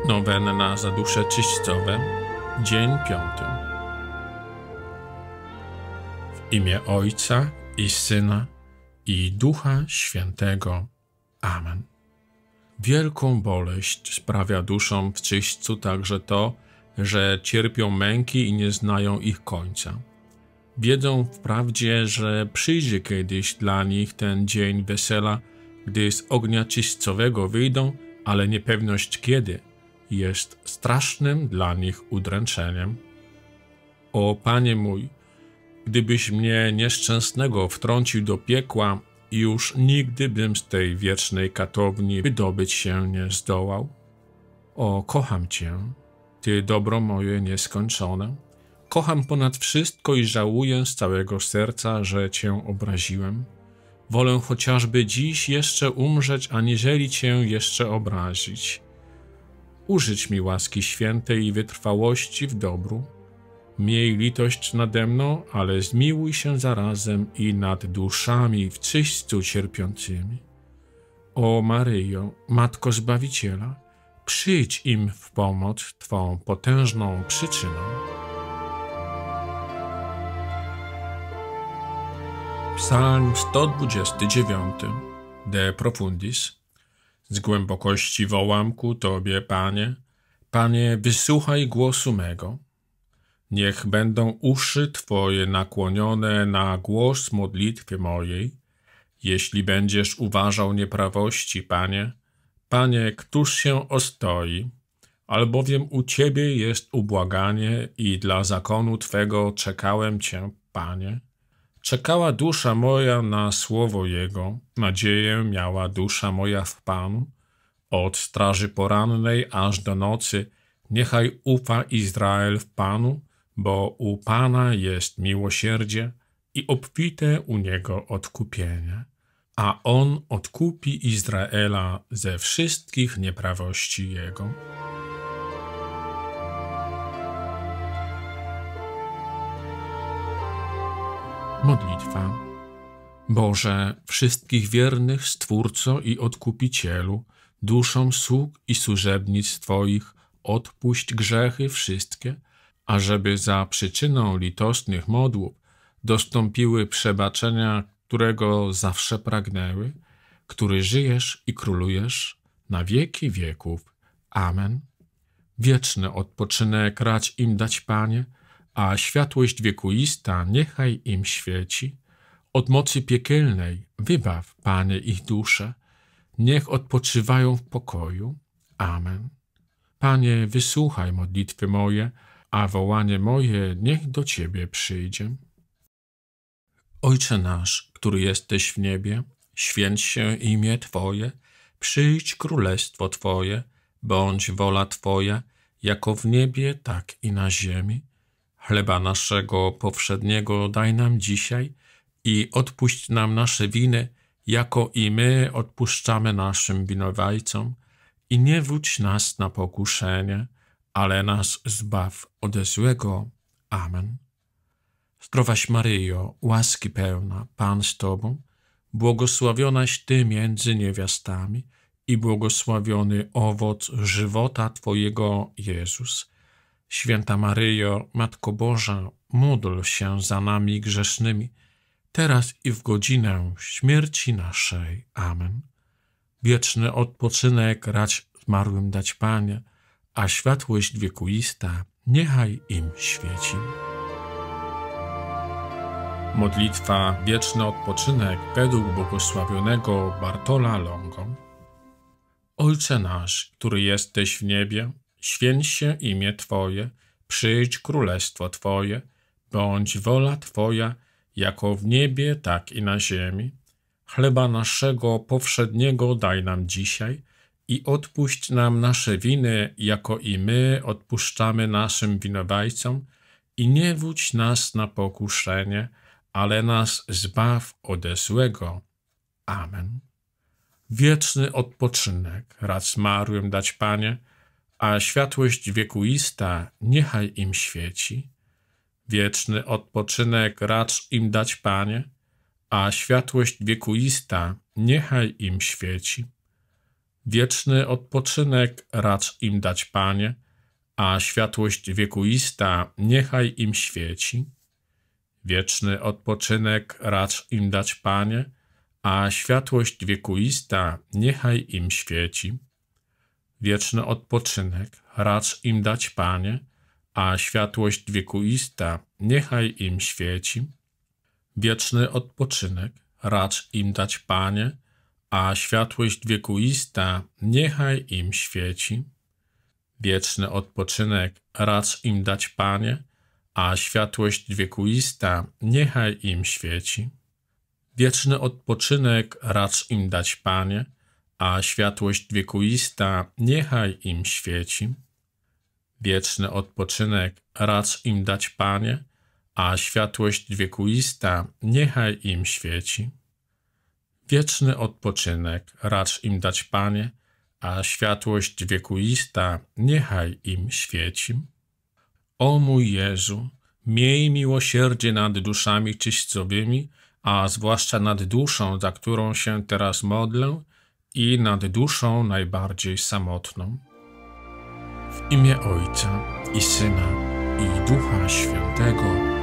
Nowenna za dusze czyścowe, dzień 5. W imię Ojca i Syna i Ducha Świętego. Amen. Wielką boleść sprawia duszom w czyśćcu także to, że cierpią męki i nie znają ich końca. Wiedzą wprawdzie, że przyjdzie kiedyś dla nich ten dzień wesela, gdy z ognia czyśćcowego wyjdą, ale niepewność kiedy jest strasznym dla nich udręczeniem. O Panie mój, gdybyś mnie nieszczęsnego wtrącił do piekła, już nigdy bym z tej wiecznej katowni wydobyć się nie zdołał. O, kocham Cię, Ty dobro moje nieskończone. Kocham ponad wszystko i żałuję z całego serca, że Cię obraziłem. Wolę chociażby dziś jeszcze umrzeć, aniżeli Cię jeszcze obrazić. Użycz mi łaski świętej i wytrwałości w dobru. Miej litość nade mną, ale zmiłuj się zarazem i nad duszami w czyśćcu cierpiącymi. O Maryjo, Matko Zbawiciela, przyjdź im w pomoc Twą potężną przyczyną. Psalm 129. De profundis. Z głębokości wołam ku Tobie, Panie. Panie, wysłuchaj głosu mego. Niech będą uszy Twoje nakłonione na głos modlitwy mojej. Jeśli będziesz uważał nieprawości, Panie, Panie, któż się ostoi? Albowiem u Ciebie jest ubłaganie i dla zakonu Twego czekałem Cię, Panie. Czekała dusza moja na słowo Jego, nadzieję miała dusza moja w Panu. Od straży porannej aż do nocy niechaj ufa Izrael w Panu, bo u Pana jest miłosierdzie i obfite u Niego odkupienie, a On odkupi Izraela ze wszystkich nieprawości Jego. Modlitwa. Boże, wszystkich wiernych Stwórco i Odkupicielu, duszom sług i służebnic Twoich odpuść grzechy wszystkie, ażeby za przyczyną litosnych modłów dostąpiły przebaczenia, którego zawsze pragnęły, który żyjesz i królujesz na wieki wieków. Amen. Wieczny odpoczynek racz im dać, Panie, a światłość wiekuista niechaj im świeci. Od mocy piekielnej wybaw, Panie, ich dusze, niech odpoczywają w pokoju. Amen. Panie, wysłuchaj modlitwy moje, a wołanie moje niech do Ciebie przyjdzie. Ojcze nasz, który jesteś w niebie, święć się imię Twoje, przyjdź królestwo Twoje, bądź wola Twoja, jako w niebie, tak i na ziemi. Chleba naszego powszedniego daj nam dzisiaj i odpuść nam nasze winy, jako i my odpuszczamy naszym winowajcom. I nie wódź nas na pokuszenie, ale nas zbaw ode złego. Amen. Zdrowaś Maryjo, łaski pełna, Pan z Tobą, błogosławionaś Ty między niewiastami i błogosławiony owoc żywota Twojego, Jezus. Święta Maryjo, Matko Boża, módl się za nami grzesznymi, teraz i w godzinę śmierci naszej. Amen. Wieczny odpoczynek racz zmarłym dać, Panie, a światłość wiekuista niechaj im świeci. Modlitwa Wieczny odpoczynek według błogosławionego Bartola Longo. Ojcze nasz, który jesteś w niebie, święć się imię Twoje, przyjdź królestwo Twoje, bądź wola Twoja, jako w niebie, tak i na ziemi. Chleba naszego powszedniego daj nam dzisiaj i odpuść nam nasze winy, jako i my odpuszczamy naszym winowajcom, i nie wódź nas na pokuszenie, ale nas zbaw ode złego. Amen. Wieczny odpoczynek racz zmarłym dać, Panie, a światłość wiekuista niechaj im świeci. Wieczny odpoczynek racz im dać, Panie, a światłość wiekuista niechaj im świeci. Wieczny odpoczynek racz im dać, Panie, a światłość wiekuista niechaj im świeci. Wieczny odpoczynek racz im dać, Panie, a światłość wiekuista niechaj im świeci. Wieczny odpoczynek racz im dać, Panie, a światłość wiekuista niechaj im świeci. Wieczny odpoczynek racz im dać, Panie, a światłość wiekuista niechaj im świeci. Wieczny odpoczynek racz im dać, Panie, a światłość wiekuista niechaj im świeci. Wieczny odpoczynek racz im dać, Panie, a światłość wiekuista niechaj im świeci. Wieczny odpoczynek racz im dać, Panie, a światłość wiekuista niechaj im świeci. Wieczny odpoczynek racz im dać, Panie, a światłość wiekuista niechaj im świeci. O mój Jezu, miej miłosierdzie nad duszami czyścowymi, a zwłaszcza nad duszą, za którą się teraz modlę, i nad duszą najbardziej samotną. W imię Ojca i Syna, i Ducha Świętego.